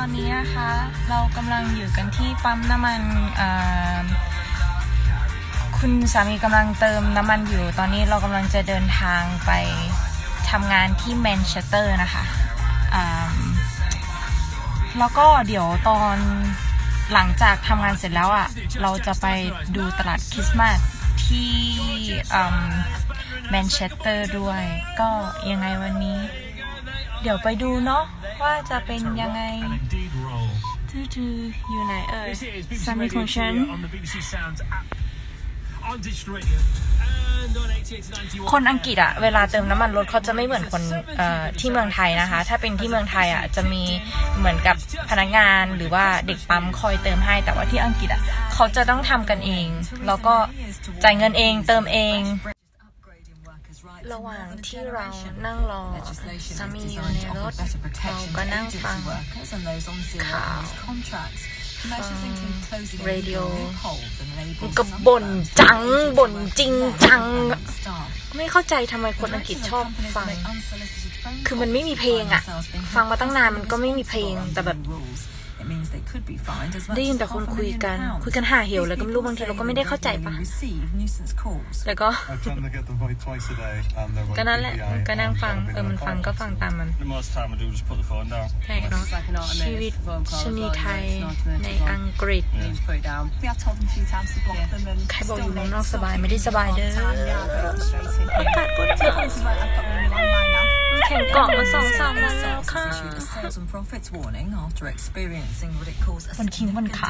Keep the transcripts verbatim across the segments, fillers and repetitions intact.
อนนี้นะคะเรากำลังอยู่กันที่ปั๊มน้ำมันคุณสามีกำลังเติมน้ำมันอยู่ตอนนี้เรากำลังจะเดินทางไปทำงานที่แมนเชสเตอร์นะคะแล้วก็เดี๋ยวตอนหลังจากทำงานเสร็จแล้วอ่ะเราจะไปดูตลาดคริสต์มาสที่แมนเชสเตอร์ด้วยก็ยังไงวันนี้เดี๋ยวไปดูเนาะว่าจะเป็นยังไงทูทูอยู่ไหนเอ่ยสามีของฉันคนอังกฤษอะเวลาเติมน้ำมันรถเขาจะไม่เหมือนคนที่เมืองไทยนะคะถ้าเป็นที่เมืองไทยอะจะมีเหมือนกับพนักงานหรือว่าเด็กปั๊มคอยเติมให้แต่ว่าที่อังกฤษอะเขาจะต้องทำกันเองแล้วก็จ่ายเงินเองเติมเองระหว่างที่เรานั่งรอสามีอยู่ในรถเราก็นั่งฟังข่าวเรดิโอมันก็บ่นจังบ่นจริงจังไม่เข้าใจทำไมคนอังกฤษชอบฟังคือมันไม่มีเพลงอะฟังมาตั้งนานมันก็ไม่มีเพลงแต่แบบได้ยินแต่คนคุยกันคุยกันหาเหวเลยก็ไม่รู้บางทีเราก็ไม่ได้เข้าใจปะแล้วก็ก็นั่นแหละก็นั่งฟังเออมันฟังก็ฟังตามมันใช่เนาะชีวิตชนีไทยในอังกฤษใครบอกอยู่เมืองนอกสบายไม่ได้สบายเด้ออากาศก็เจ๋งแข่งเกาะมาสองสามวันแล้วค่ะวันคิงวันขา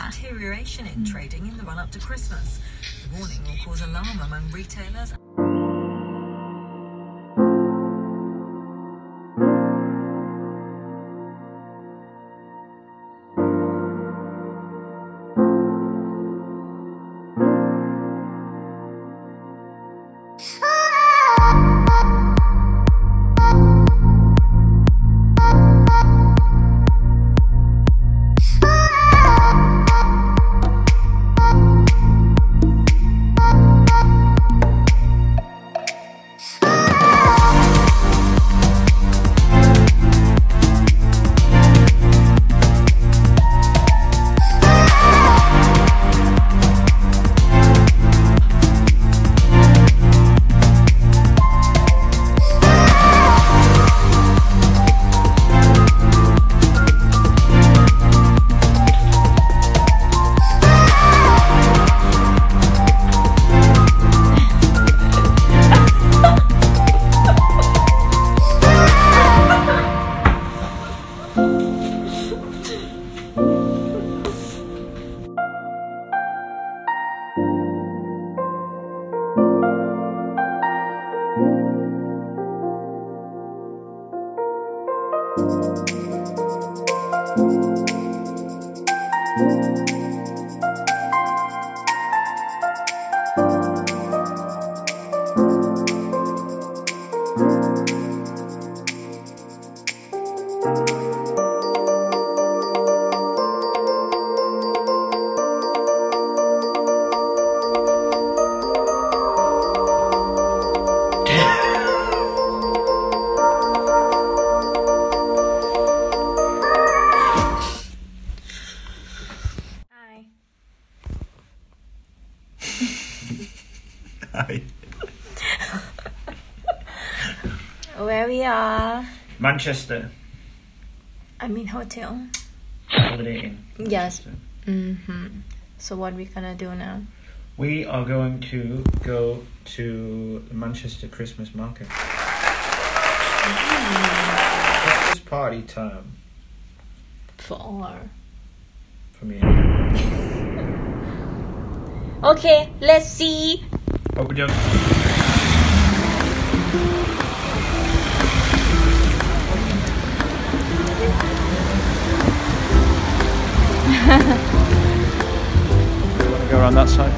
Where we are? Manchester. I mean hotel. Holiday Inn. Yes. Mm-hmm. So what are we gonna do now? We are going to go to the Manchester Christmas market. Mm. It's party time. For all. For me. Okay, let's see. Open your... You want to go around that side?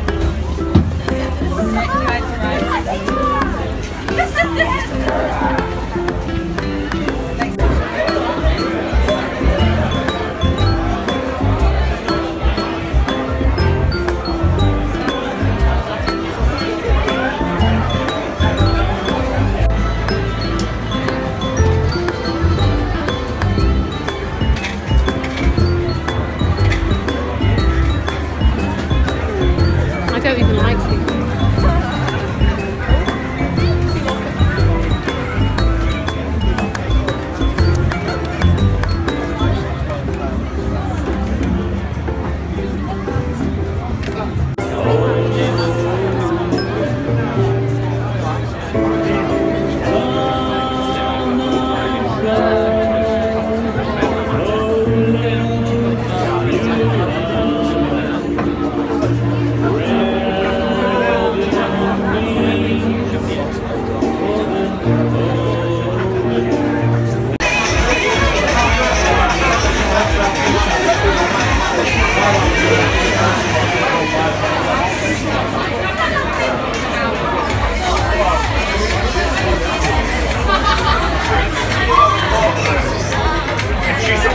Yeah.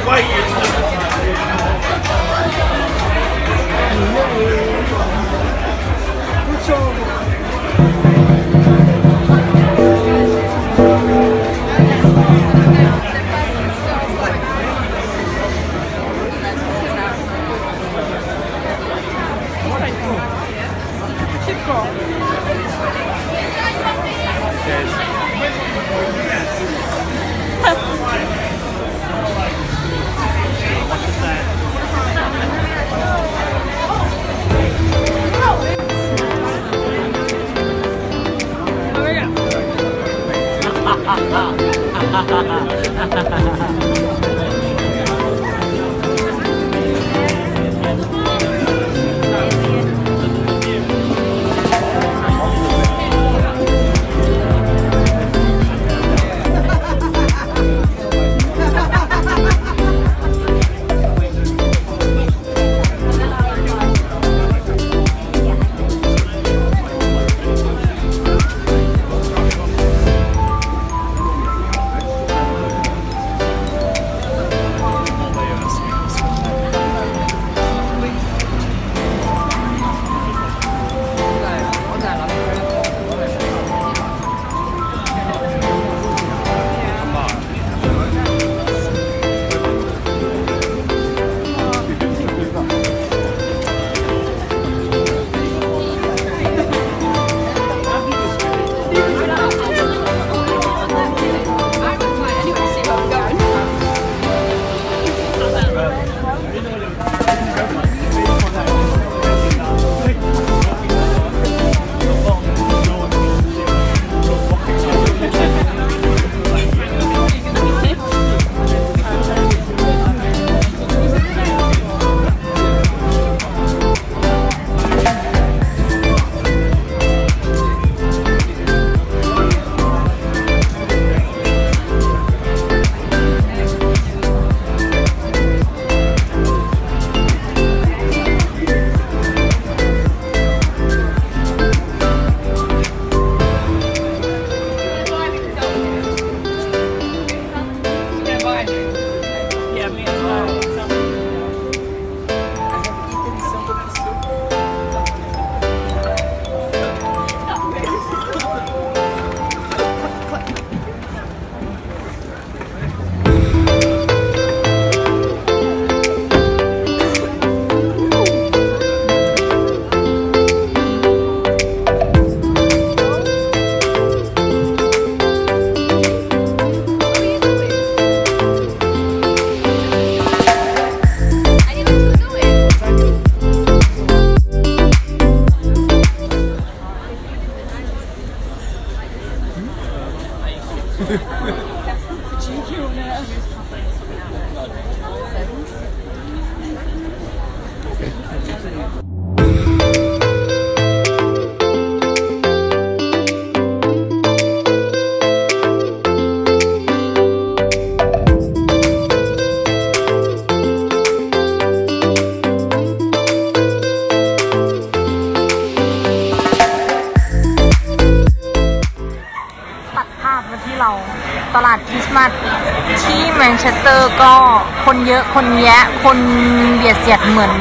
ตลาดคริสต์มาสที่แมนเชสเตอร์ก็คนเยอะคนแยะคนเบียดเสียดเหมือน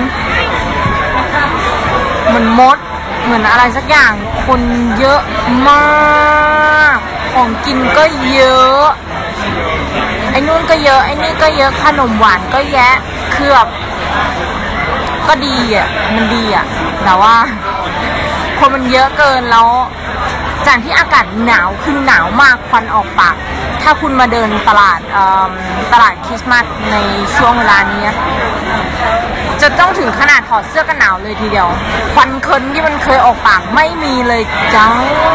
เหมือนมดเหมือนอะไรสักอย่างคนเยอะมากของกินก็เยอะไอ้นู่นก็เยอะไอ้นี่ก็เยอะขนมหวานก็แยะคือแบบก็ดีอ่ะมันดีอ่ะแต่ว่าคนมันเยอะเกินแล้วจากที่อากาศหนาวคือหนาวมากควันออกปากถ้าคุณมาเดินตลาดตลาดคริสต์มาสในช่วงเวลานี้จะต้องถึงขนาดถอดเสื้อกันหนาวเลยทีเดียวควันเคินที่มันเคยออกปากไม่มีเลยจ้า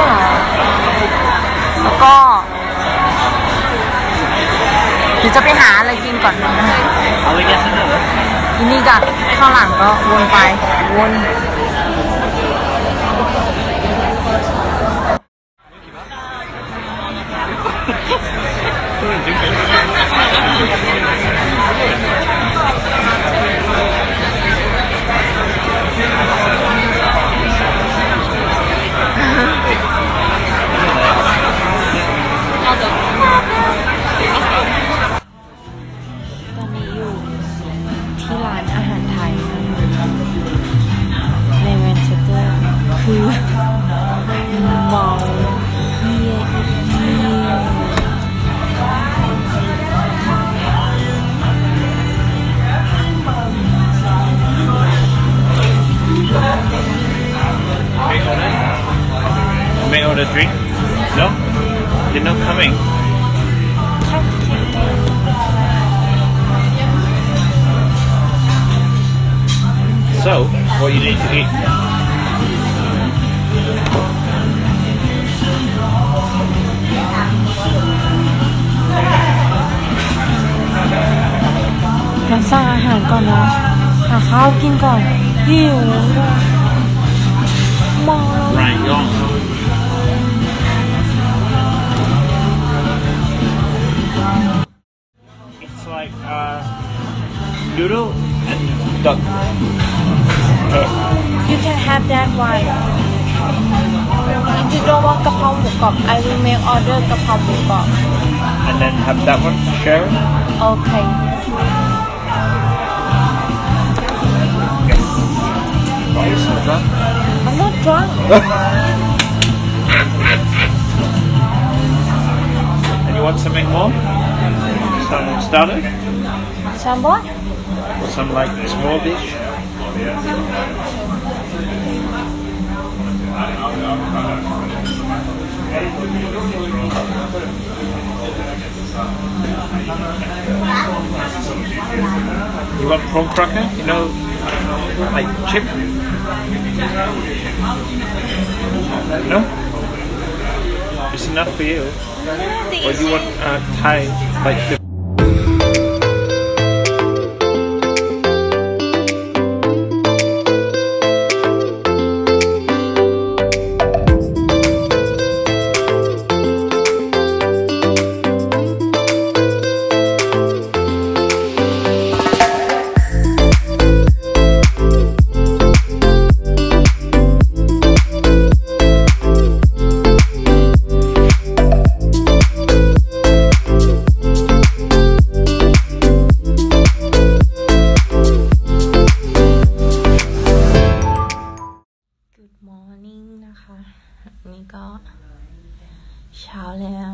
แล้วก็เดี๋ยวจะไปหาอะไรกินก่อนทีนี้ก็ข้างหลังก็วนไปวนตอน So, what you need to eat? เราสั่งอาหารก่อนนะหาข้าวกินก่อนหิวมองแล้ว Right, go on. It's like uh, noodle and duck. Uh, You can have that one If you don't want กะเพราหมูกรอบ I will make order กะเพราหมูกรอบ and then have that one. Share it. Okay Why are you so drunk? I'm not drunk And you want something more? Some starter? Some what? Some like small dish? You want prawn cracker? You know, like chip? No? It's enough for you. Or you want uh, Thai, like the นี่ก็เช้าแล้ว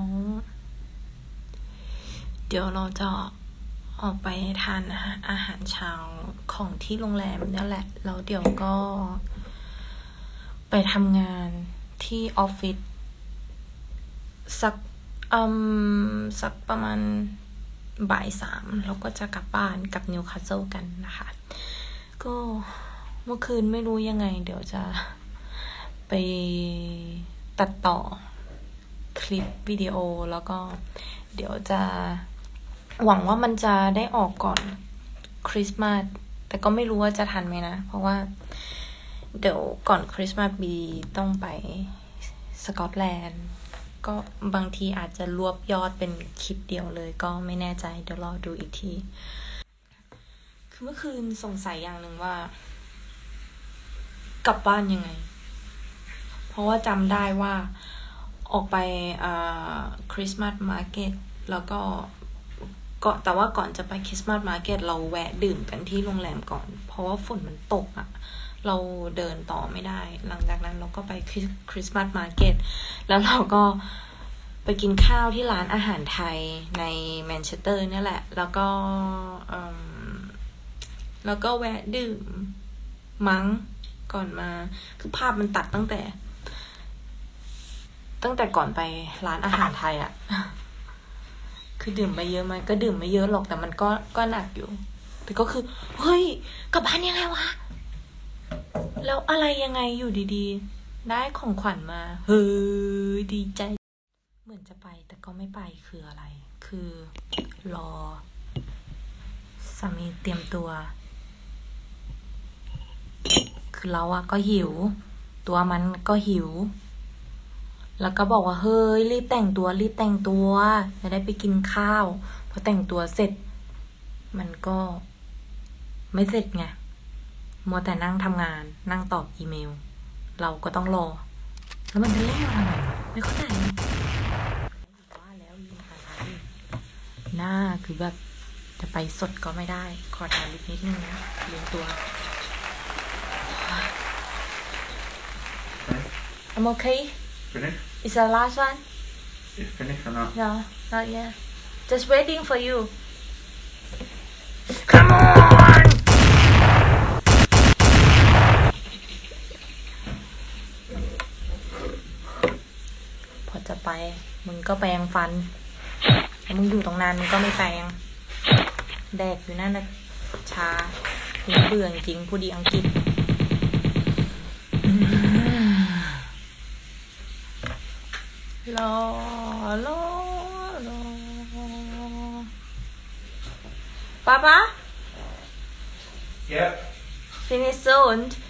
เดี๋ยวเราจะออกไปทานอาหารเช้าของที่โรงแรมนี่แหละแล้วเดี๋ยวก็ไปทำงานที่ออฟฟิศสักอืมสักประมาณบ่ายสามแล้วก็จะกลับบ้านกับนิวคาสเซิลกันนะคะก็เมื่อคืนไม่รู้ยังไงเดี๋ยวจะไปตัดต่อคลิปวิดีโอแล้วก็เดี๋ยวจะหวังว่ามันจะได้ออกก่อนคริสต์มาสแต่ก็ไม่รู้ว่าจะทันไหมนะเพราะว่าเดี๋ยวก่อนคริสต์มาสบีต้องไปสกอตแลนด์ก็บางทีอาจจะรวบยอดเป็นคลิปเดียวเลยก็ไม่แน่ใจเดี๋ยวรอดูอีกทีคือเมื่อคืนสงสัยอย่างหนึ่งว่ากลับบ้านยังไงเพราะว่าจำได้ว่าออกไปคริสต์มาสมาร์เก็ตแล้วก็ก็แต่ว่าก่อนจะไปคริสต์มาสมาร์เก็ตเราแวะดื่มกันที่โรงแรมก่อนเพราะว่าฝนมันตกอ่ะเราเดินต่อไม่ได้หลังจากนั้นเราก็ไปคริสต์มาสมาร์เก็ตแล้วเราก็ไปกินข้าวที่ร้านอาหารไทยในแมนเชสเตอร์นี่แหละแล้วก็แล้วก็แวะดื่มมั้งก่อนมาคือภาพมันตัดตั้งแต่ตั้งแต่ก่อนไปร้านอาหารไทยอะคือดื่มไปเยอะไหมก็ดื่มไม่เยอะหรอกแต่มันก็ก็หนักอยู่แต่ก็คือเฮ้ยกลับบ้านยังไงวะแล้วอะไรยังไงอยู่ดีๆได้ของขวัญมาเฮ้ยดีใจเหมือนจะไปแต่ก็ไม่ไปคืออะไรคือรอสามีเตรียมตัวคือเราอะก็หิวตัวมันก็หิวแล้วก็บอกว่าเฮ้ยรีบแต่งตัวรีบแต่งตัวจะได้ไปกินข้าวพอแต่งตัวเสร็จมันก็ไม่เสร็จไงมัวแต่นั่งทำงานนั่งตอบอีเมลเราก็ต้องรอแล้วมันจะเล่นมาทำไมไม่เข้าใจว่าแล้วลืมทาทาลิปหน้าคือแบบจะไปสดก็ไม่ได้ขอทาลิปนิดนึงนะลืมตัว I'm okay. Finish? Is the last one? It's finished or not? No, not yet. Just waiting for you. Come on! พอจะไปมึงก็แปรงฟันมึงอยู่ตรงนั้นมึงก็ไม่แปรงแดกอยู่นั่นนะชาน่าเบื่อจริงผู้ดีอังกฤษรอรอรอป้าป้า Yep. finish soon